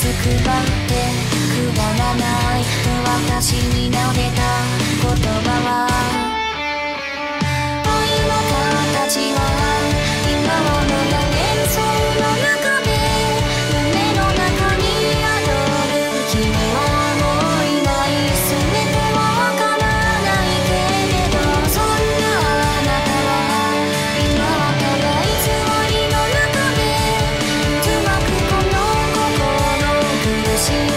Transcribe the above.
くばってくだらない私に投げた言葉は愛の形は今もまだ幻想の中で夢の中に宿る君はもういない全てはわからないけれどそんなあなたは今はただ偽りの中でうまくこの心苦しい